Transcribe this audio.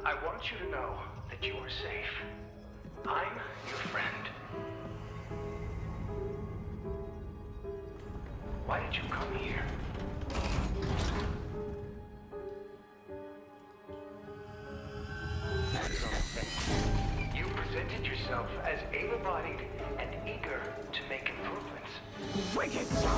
I want you to know that you are safe. I'm your friend. Why did you come here? You presented yourself as able-bodied and eager to make improvements. Wicked!